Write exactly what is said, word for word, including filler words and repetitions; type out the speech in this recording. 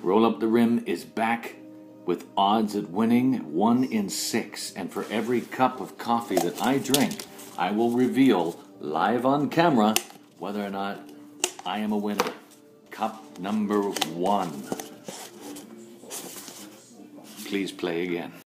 Roll Up the Rim is back with odds at winning one in six. And for every cup of coffee that I drink, I will reveal live on camera whether or not I am a winner. Cup number one. Please play again.